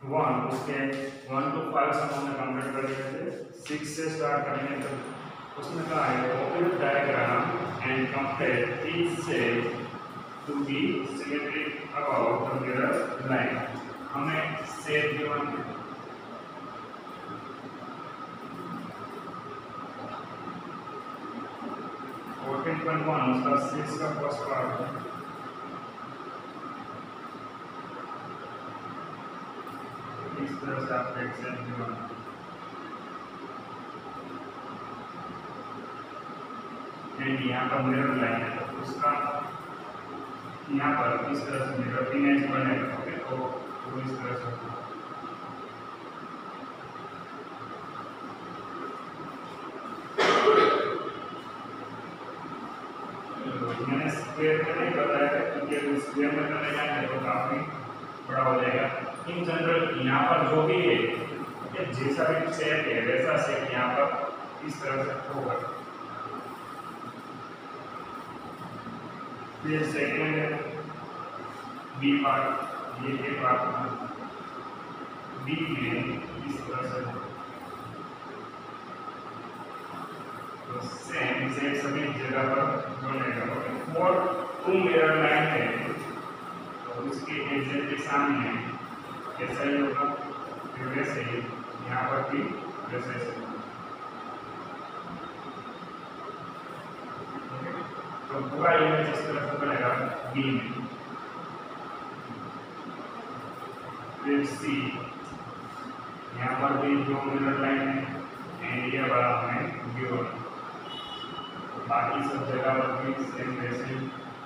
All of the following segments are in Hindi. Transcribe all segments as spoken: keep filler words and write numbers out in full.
वन, उसके वन टू फाइव सम हमने कंप्लीट कर लिए थे। सिक्स से स्टार्ट करेंगे तो उसमें कहा है object diagram and compare each cell to be symmetric about the mirror line. हमें सेल गिवन है फोर्टीन पॉइंट वन, उसका सिक्स का फर्स्ट पार्ट है। इस तरह से आपका एक्सेल गिवन है। एंड यहाँ पर मिरर लाइन है तो उसका यहाँ पर इस तरह से मिरर इमेज बनेगा। ओके, तो वो इस तरह से मैंने स्क्वायर में नहीं बताया क्योंकि स्क्वायर में करने जाएंगे तो काफी बड़ा हो जाएगा। इन जनरल यहाँ पर जो भी है जैसा भी शेप है वैसा शेप यहाँ पर इस तरह से होगा। फिर सेकेंड है बी पार्ट, ये ए पार्ट बी में इस तरह से तो सेम से सभी जगह पर बनेगा। और टू मिरर लाइन है तो उसके एग्जैक्टली सामने ऐसा ही होगा, फिर वैसे ही यहाँ पर भी वैसे ही। तो पूरा इमेज इस तरह से बनेगा बी में। फिर सी, यहाँ पर भी दो मिरर लाइन है एंड ये वाला हमें गिवन। तो बाकी सब जगह पर भी सेम वैसे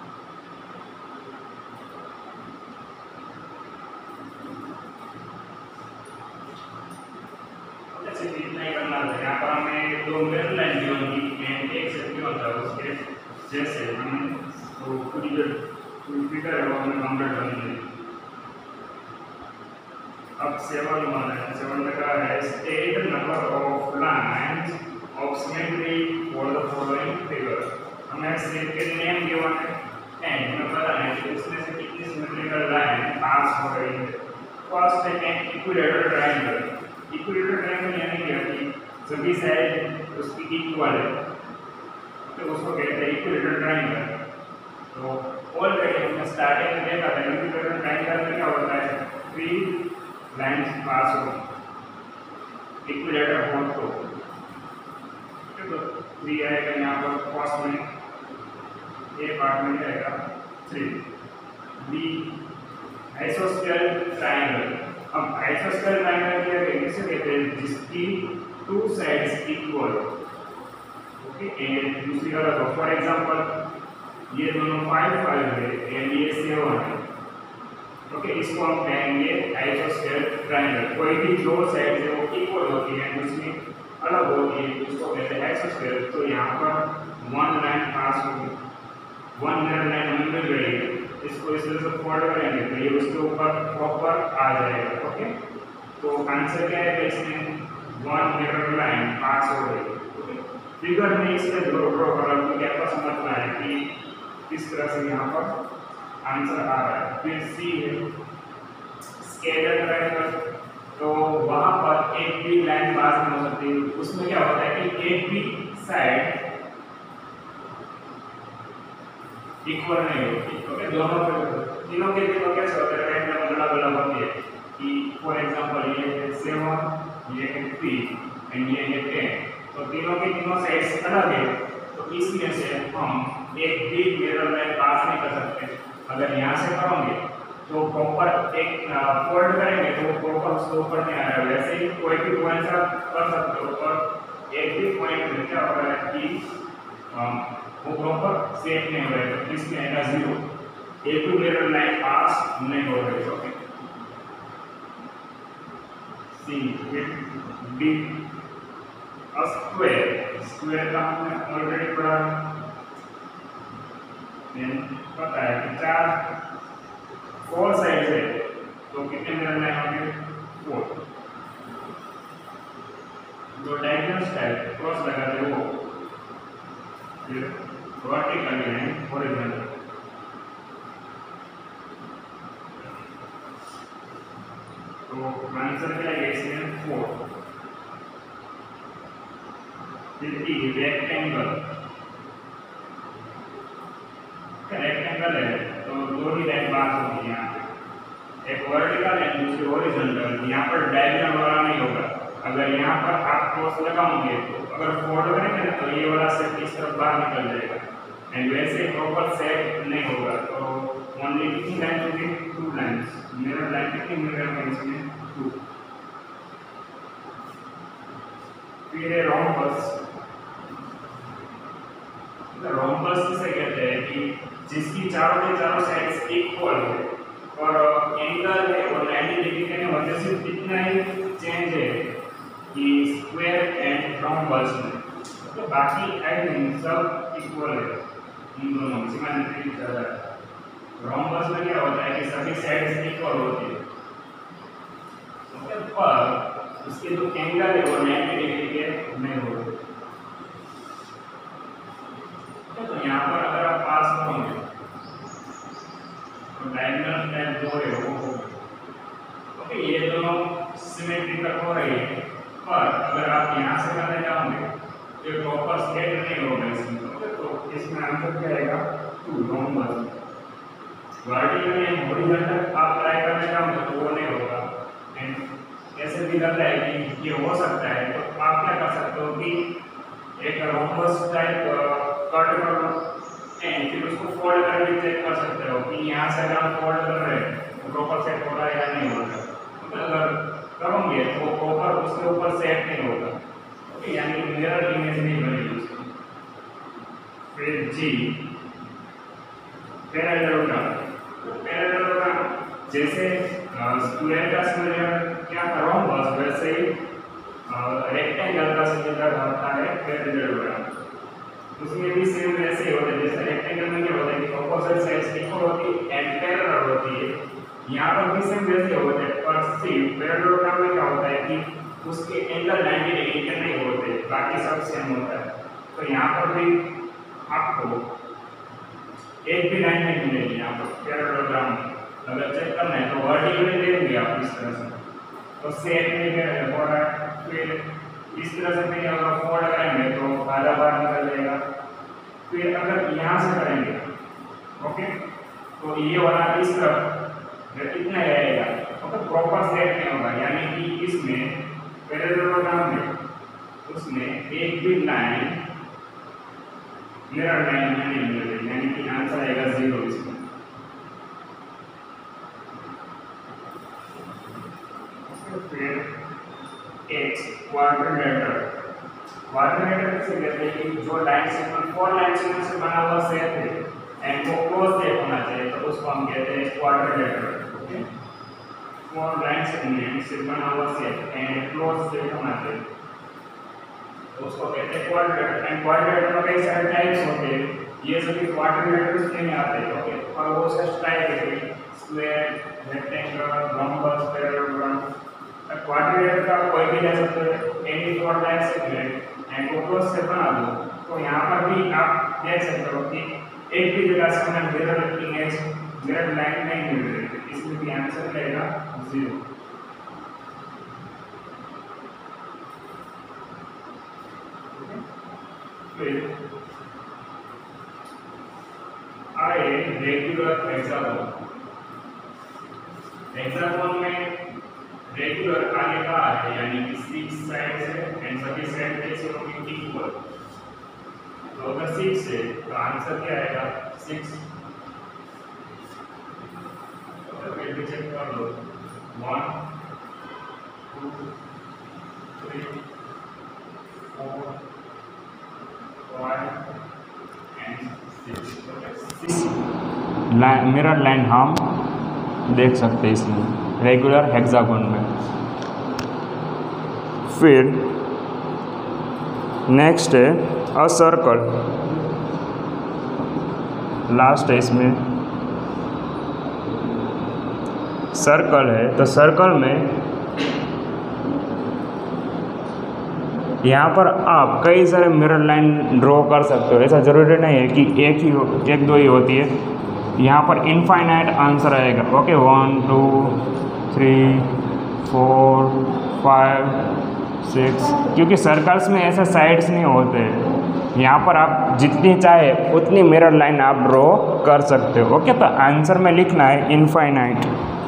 जैसे इतना ही करना था। यहाँ पर हमें दो मिरर लाइन गिवन की एंड एक सेट गिवन था, उसके जैसे हमने तो पूरी जो फिगर है वो हमें कंप्लीट करनी है। अब सेवन वन है, सेवन में कहा है state number of lines of symmetry for the following figure. हमें सेट के नेम गिवन है एंड हमें पता है कि उसमें से कितनी सिमेट्रिकल लाइन पास हो रही है। फर्स्ट है an equilateral triangle. Equilateral triangle यानी कि सभी साइड उसकी इक्वल है तो उसको कहते हैं इक्विलेटरल ट्रायंगल। तो ऑलरेडी हमने स्टार्टिंग में देखा था इक्विलेटरल ट्रायंगल में क्या होता है, थ्री लाइंस पास हो इक्विलेटर हो तो तो थ्री आएगा यहाँ पर फर्स्ट में, ए पार्ट में जाएगा थ्री। B आइसोस्केल triangle. अब आइसोस्केल ट्रायंगल क्या किसे कहते हैं, जिसकी टू साइड्स इक्वल। एंड दूसरी तरह तो फॉर एग्जांपल ये दोनों फाइव फाइव है एंड ये सेवन है। ओके, इसको हम कहेंगे आइसोस्केल ट्रायंगल। कोई भी दो साइड है वो इक्वल होती है, दूसरी अलग होती है, उसको कहते हैं आइसोस्केल। तो यहाँ पर वन लाइन पास होगी, वन मिरर लाइन हमें मिल रही है, इसको इस तरह से फोल्ड करेंगे तो ये उसके ऊपर प्रॉपर आ जाएगा। ओके, तो आंसर क्या है इसमें, वन मिरर लाइन पास हो रही है। फिगर में इसमें ड्रॉ ड्रॉ करा तो क्या पता समझना है कि इस तरह से यहाँ पर आंसर आ रहा है। फिर सी है स्केलर ट्रायंगल। तो वहाँ पर एक भी लाइन पास नहीं हो सकती, उसमें क्या होता है कि एक भी साइड इक्वल नहीं होती। ओके, दोनों तीनों के तीनों कैसे होते हैं, ट्रायंगल अलग अलग होती है कि फॉर एग्जांपल ये है सेवन, ये है थ्री एंड ये है टेन। तो तीनों के तीनों साइड्स अलग है, तो इसमें से हम एक भी मिरर लाइन पास नहीं कर सकते। अगर यहाँ से करोगे तो प्रॉपर एक फोल्ड करेंगे तो प्रॉपर उसके ऊपर नहीं आ रहा है। वैसे ही कोई भी पॉइंट आप कर सकते हो और एक भी पॉइंट में क्या हो रहा है कि वो प्रॉपर सेट नहीं हो रहा है, तो इसमें आएगा zero. A two mirror line pass नहीं हो रही है। Okay, C D square. Square का हमने ऑलरेडी पढ़ा, पता है कि चार फोर साइड है तो कितने मिरर लाइन होंगे, फोर। जो डायगोनल स्टाइल क्रॉस लगाते हो फिर वर्टिकल लाइन हॉरिजॉन्टल। तो आंसर क्या है इसमें फोर। फिर ई रेक्टेंगल, रेक्टेंगल है तो दो ही लाइन पास होगी यहाँ पे, एक वर्टिकल है दूसरी हॉरिजॉन्टल। यहाँ पर डायगोनल वाला नहीं होगा। अगर यहाँ पर आप क्रॉस लगाओगे तो अगर फोल्ड करेंगे ना तो ये वाला सेट इस तरफ बाहर निकल जाएगा, एंड वैसे प्रॉपर सेट नहीं होगा। तो ओनली कितनी लाइन होगी, टू लाइन्स। मिरर लाइन कितनी मिरर है इसमें, टू। फिर है रोम्बस। रोम्बस किसे कहते हैं कि जिसकी चारों के चारों साइड्स इक्वल है और एंगल है और नाइंटी डिग्री के वजह से कितना ही चेंज है कि स्क्वायर एंड रोम्बस में, तो बाकी आई थिंक सब इक्वल है इन दोनों सिमेट्रिक ज़्यादा है। रोम्बस में क्या होता है कि सभी साइड्स इक्वल होती है, ओके, पर उसके जो एंगल है वो नाइंटी डिग्री के नहीं होते। तो यहाँ पर अगर आप पास करोगे तो डायगोनल टाइप जो है वो होगा, ओके, ये दोनों सिमेट्रिकल हो रही है। पर अगर आप यहाँ से करने जाओगे तो प्रॉपर सेट नहीं होगा इसमें, ओके, तो इसमें आंसर क्या आएगा, टू रोम्बस। वर्टिकल या हॉरिजॉन्टल आप ट्राई करने जाओगे तो वो नहीं होगा। एंड ऐसे भी लगता है कि ये हो सकता है, तो आप क्या कर सकते हो कि एक रोम्बस टाइप कट कर लो एंड फिर उसको फोल्ड करके चेक कर सकते हो कि यहाँ से अगर हम फोल्ड कर रहे हैं तो प्रॉपर सेट हो रहा है या नहीं हो रहा है। तो अगर करोगे तो वो प्रॉपर उसके ऊपर सेट नहीं होगा, ओके, यानी मिरर इमेज नहीं बनेगी उसकी। फिर जी पैरेललोग्राम। तो पैरेललोग्राम जैसे स्क्वायर का सिमिलर क्या था रोम्बस, वैसे ही रेक्टेंगल का सिमिलर होता है पैरेललोग्राम। उसमें भी सेम वैसे ही होता है जैसे रेक्टेंगल में क्या होता है कि ऑपोजिट साइड्स इक्वल होती है एंड पैरेलल होती है। यहाँ पर भी सेम वैसे होता है, पर सिर्फ पैरेललोग्राम में क्या होता है कि उसके एंगल नाइंटी डिग्री के नहीं होते, बाकी सब सेम होता है। तो यहाँ पर भी आपको एक भी लाइन नहीं मिलेगी यहाँ पर पैरेललोग्राम में। अगर चेक करना है तो वर्टिकली देंगे आप इस तरह से, तो सेट नहीं हो रहा है। फिर इस तरह से भी अगर फोल्ड करेंगे तो आधा बार निकल जाएगा। फिर अगर यहाँ से करेंगे, ओके, तो ये वाला इस तरफ कितना रहेगा, ओके, प्रॉपर सेट नहीं होगा, यानी कि इसमें पैरेललोग्राम में उसमें एक भी लाइन मिरर लाइन में नहीं मिलेगी, यानी कि आंसर आएगा जीरो इसमें। फिर एच क्वाड्रिलेटरल। क्वाड्रिलेटरल से कहते हैं कि जो line segment four line segment से बना हुआ सेट है एंड वो क्लोज सेट होना चाहिए, तो उसको हम कहते हैं quadrilateral, okay. Four line segment से बना हुआ सेट एंड क्लोज सेट होना चाहिए, तो उसको कहते हैं क्वाड्रिलेटरल। एंड क्वाड्रिलेटरल में कई सारे टाइप्स होते हैं, ये सभी क्वाड्रिलेटरल्स नहीं आते, ओके, और वो उसका टाइप है square, rectangle, rhombus, parallelogram. Quadrilateral का कोई भी ले सकते हो, any four line segment and वो क्लोज से बना दो। तो यहाँ पर भी आप देख सकते हो कि एक भी जगह से हमें मिरर इमेज मिरर लाइन नहीं मिल रही है, इसमें भी आंसर रहेगा जीरो। फिर आए रेगुलर हेक्सागोन। हेक्सागोन में रेगुलर आगे का है, यानी कि सिक्स साइड्स है एंड सभी साइड कैसे होंगे, इक्वल। तो अगर सिक्स है तो आंसर क्या आएगा, सिक्स। तो फिर भी चेक कर लो, one two three four five and six. Line mirror line हम देख सकते हैं इसमें रेगुलर हेक्सागोन में। फिर नेक्स्ट है अ सर्कल, लास्ट है इसमें सर्कल है। तो सर्कल में यहाँ पर आप कई सारे मिरर लाइन ड्रॉ कर सकते हो, ऐसा ज़रूरी नहीं है कि एक ही हो, एक दो ही होती है। यहाँ पर इनफाइनाइट आंसर आएगा, okay, one two three four five six, क्योंकि सर्कल्स में ऐसे साइड्स नहीं होते। यहाँ पर आप जितनी चाहे उतनी मिरर लाइन आप ड्रॉ कर सकते हो। ओके, तो आंसर में लिखना है infinite.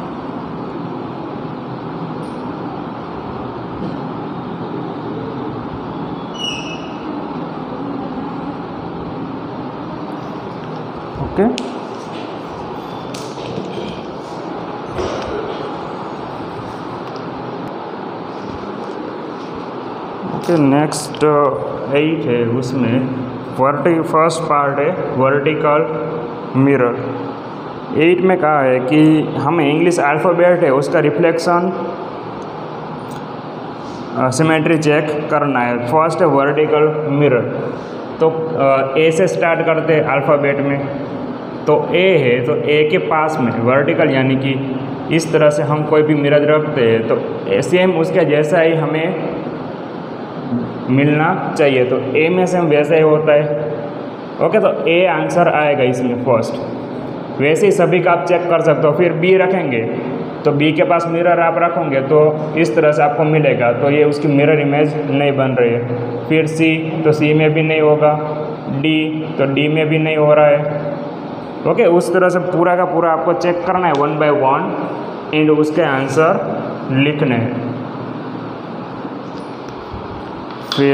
Okay, okay next eight है, उसमें वर्टी फर्स्ट पार्ट है वर्टिकल मिरर। एट में कहा है कि हमें इंग्लिश अल्फ़ाबेट है उसका रिफ्लेक्शन सिमेट्री चेक करना है। फर्स्ट है वर्टिकल मिरर, तो ए से स्टार्ट करते हैं अल्फ़ाबेट में। तो ए है, तो ए के पास में वर्टिकल यानी कि इस तरह से हम कोई भी मिरर रखते हैं तो सेम उसके जैसा ही हमें मिलना चाहिए। तो ए में सेम वैसा ही होता है। ओके, तो ए आंसर आएगा इसमें फर्स्ट। वैसे ही सभी का आप चेक कर सकते हो। फिर बी रखेंगे तो बी के पास मिरर आप रखोगे तो इस तरह से आपको मिलेगा, तो ये उसकी मिरर इमेज नहीं बन रही है। फिर सी, तो सी में भी नहीं होगा। डी, तो डी में भी नहीं हो रहा है। ओके, उस तरह से पूरा का पूरा आपको चेक करना है वन बाय वन एंड उसके आंसर लिखने हैं। फिर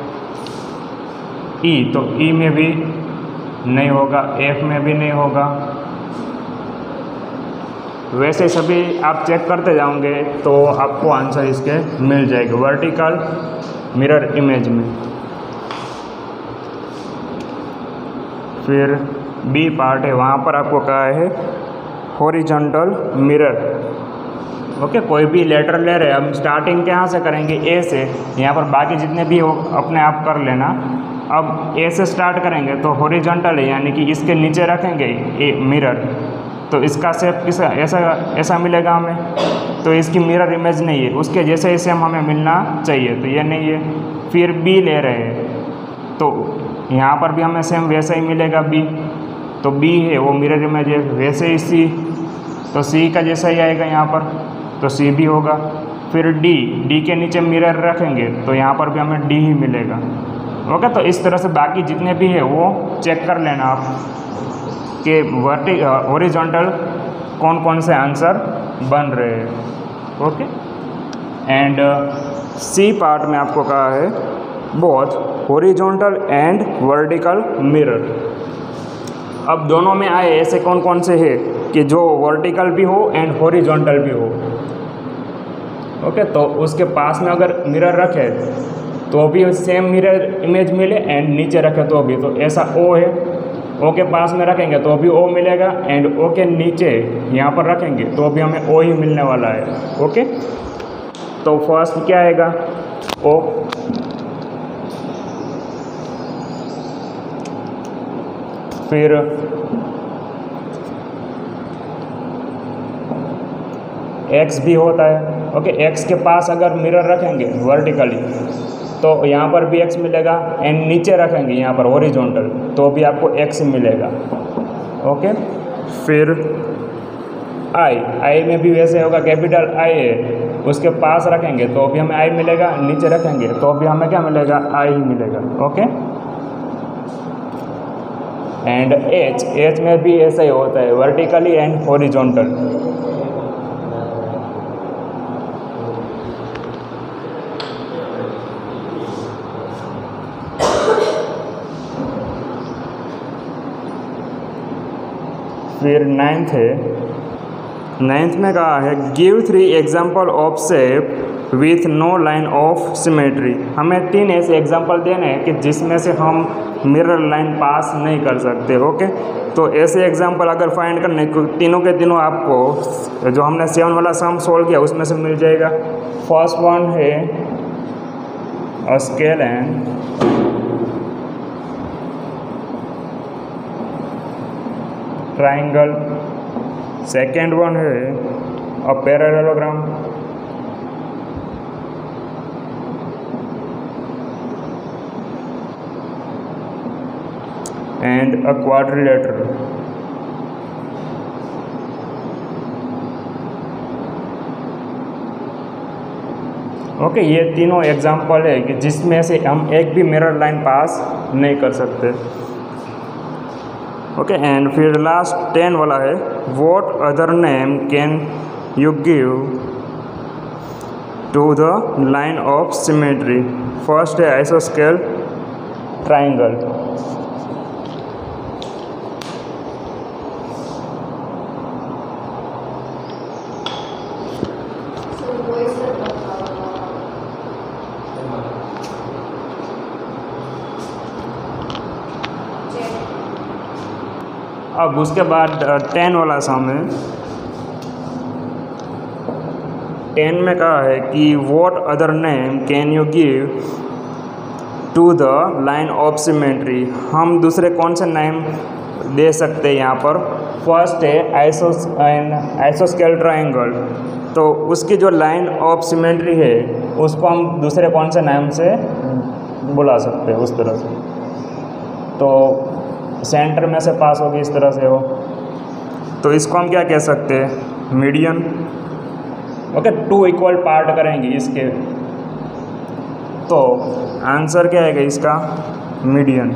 ई, तो ई में भी नहीं होगा, एफ में भी नहीं होगा। वैसे सभी आप चेक करते जाओगे तो आपको आंसर इसके मिल जाएगा वर्टिकल मिरर इमेज में। फिर बी पार्ट है, वहाँ पर आपको कहा है हॉरिजॉन्टल मिरर। ओके, कोई भी लेटर ले रहे हैं, हम स्टार्टिंग कहाँ से करेंगे, ए से। यहाँ पर बाकी जितने भी हो अपने आप कर लेना। अब ए से स्टार्ट करेंगे तो हॉरिजॉन्टल है यानी कि इसके नीचे रखेंगे ए मिरर, तो इसका शेप किस ऐसा ऐसा मिलेगा हमें, तो इसकी मिरर इमेज नहीं है, उसके जैसे ही सेम हमें मिलना चाहिए, तो ये नहीं है। फिर बी ले रहे हैं तो यहाँ पर भी हमें सेम वैसा ही मिलेगा बी, तो बी है वो मिरर इमेज है। वैसे ही सी, तो सी का जैसा ही आएगा यहाँ पर, तो सी भी होगा। फिर डी, डी के नीचे मिरर रखेंगे तो यहाँ पर भी हमें डी ही मिलेगा। ओके, तो इस तरह से बाकी जितने भी है वो चेक कर लेना आप कि वर्टि हॉरिजॉन्टल कौन कौन से आंसर बन रहे हैं। ओके, एंड सी पार्ट में आपको कहा है both horizontal and vertical mirror. अब दोनों में आए ऐसे कौन कौन से है कि जो वर्टिकल भी हो एंड हॉरिजॉन्टल भी हो। ओके, तो उसके पास में अगर मिरर रखे तो भी सेम मिरर इमेज मिले एंड नीचे रखे तो भी, तो ऐसा ओ है, ओ के पास में रखेंगे तो भी ओ मिलेगा एंड ओ के नीचे यहाँ पर रखेंगे तो भी हमें ओ ही मिलने वाला है। ओके, तो फर्स्ट क्या आएगा, ओ। फिर एक्स भी होता है। ओके, एक्स के पास अगर मिरर रखेंगे वर्टिकली तो यहाँ पर भी एक्स मिलेगा एंड नीचे रखेंगे यहाँ पर हॉरिजॉन्टल तो भी आपको एक्स मिलेगा। ओके, फिर आई, आई में भी वैसे होगा, कैपिटल आई है, उसके पास रखेंगे तो भी हमें आई मिलेगा, नीचे रखेंगे तो भी हमें क्या मिलेगा, आई ही मिलेगा। ओके, एंड एच, एच में भी ऐसा ही होता है वर्टिकली एंड हॉरिजॉन्टल। फिर नाइन्थ है, नाइन्थ में कहा है give three example of shape with no line of symmetry. हमें तीन ऐसे एग्जाम्पल देने हैं कि जिसमें से हम मिरर लाइन पास नहीं कर सकते। ओके, तो ऐसे एग्जाम्पल अगर फाइंड करने तीनों के तीनों आपको जो हमने सेवन वाला सम सोल्व किया उसमें से मिल जाएगा। फर्स्ट वन है a scale and triangle. Second one है a parallelogram. And a quadrilateral. Okay, ये तीनों एग्जाम्पल है कि जिसमें से हम एक भी मिरर लाइन पास नहीं कर सकते। ओके, एंड फिर लास्ट टेन वाला है, what other name can you give to the line of symmetry. First है आइसोस्केल ट्राइंगल। अब उसके बाद टेन वाला सम है। टेन में कहा है कि what other name can you give to the line of symmetry. हम दूसरे कौन से नेम दे सकते हैं यहाँ पर। फर्स्ट है आइसोस आइसोस्केल ट्राइंगल, तो उसकी जो लाइन ऑफ सिमेट्री है उसको हम दूसरे कौन से नाम से बुला सकते हैं उस तरह से। तो सेंटर में से पास होगी इस तरह से हो, तो इसको हम क्या कह सकते हैं, median. Okay, two equal part करेंगे इसके, तो आंसर क्या आएगा इसका, median.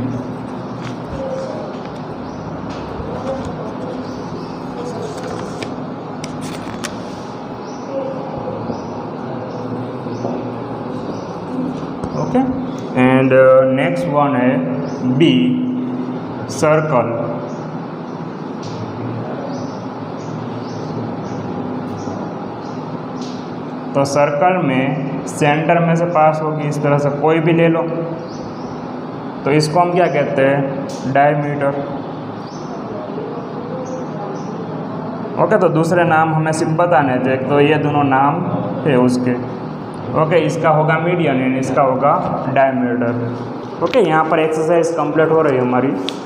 Okay, and next one है बी, सर्कल। तो सर्कल में सेंटर में से पास होगी इस तरह से, कोई भी ले लो, तो इसको हम क्या कहते हैं, डायमीटर। ओके, तो दूसरे नाम हमें सिर्फ बताने थे, तो ये दोनों नाम है उसके। ओके, इसका होगा मीडियन एंड इसका होगा डायमीटर। ओके, यहाँ पर एक्सरसाइज कंप्लीट हो रही है हमारी।